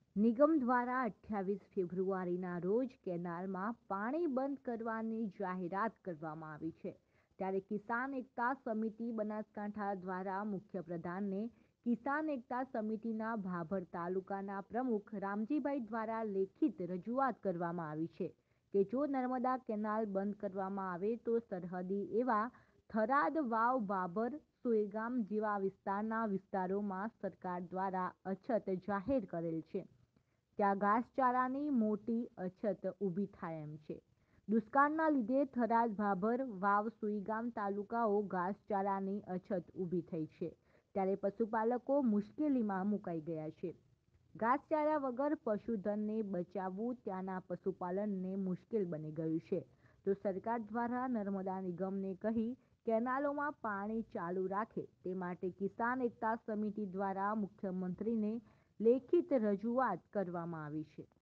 નિગમ દ્વારા 28 ફેબ્રુઆરીના રોજ કેનાલમાં પાણી બંધ કરવાની જાહેરાત કરવામાં આવી છે. ત્યારે કિસાન એકતા સમિતિ બનાસકાંઠા દ્વારા મુખ્યપ્રધાનને કિસાન એકતા સમિતિના ભાભર તાલુકાના પ્રમુખ રામજીભાઈ દ્વારા લેખિત રજૂઆત કરવામાં આવી છે કે જો નર્મદા કેનાલ બંધ કરવામાં આવે તો સરહદી એવા થરાદ, વાવ, ભાભર, સુઈગામ જેવા વિસ્તારોમાં સરકાર દ્વારા અછત જાહેર કરેલ છે. ત્યાં ઘાસચારાની મોટી અછત ઊભી થાય એમ છે. દુષ્કાળના લીધે થરાદ, ભાભર, વાવ, સુઈગામ તાલુકાઓ ઘાસચારાની અછત ઊભી થઈ છે. ત્યારે પશુપાલકો મુશ્કેલીમાં મુકાઈ ગયા છે. ઘાસચારા વગર પશુધનને બચાવવું ત્યાંના પશુપાલનને મુશ્કેલ બની ગયું છે. તો સરકાર દ્વારા નર્મદા નિગમને કહી કેનાલોમાં પાણી ચાલુ રાખે તે માટે કિસાન એકતા સમિતિ દ્વારા મુખ્યમંત્રીને લેખિત રજૂઆત કરવામાં આવી છે.